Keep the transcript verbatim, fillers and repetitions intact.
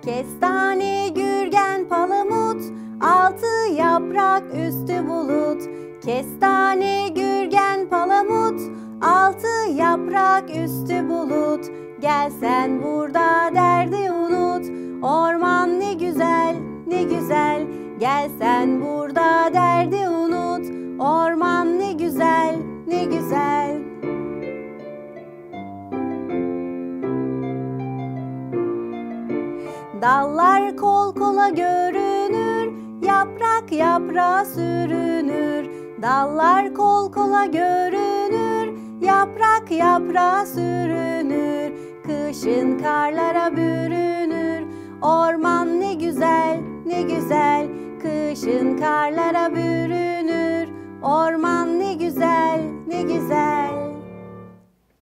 Kestane, gürgen, palamut, altı yaprak, üstü bulut. Kestane, gürgen, palamut, altı yaprak, üstü bulut. Gel sen burada derdi unut. Orman ne güzel, ne güzel. Gel sen burada derdi unut. Orman ne güzel, ne güzel. Dallar kol kola görünür, yaprak yaprağa sürünür. Dallar kol kola görünür, yaprak yaprağa sürünür. Kışın karlara bürünür, orman ne güzel, ne güzel. Kışın karlara bürünür, orman ne güzel, ne güzel.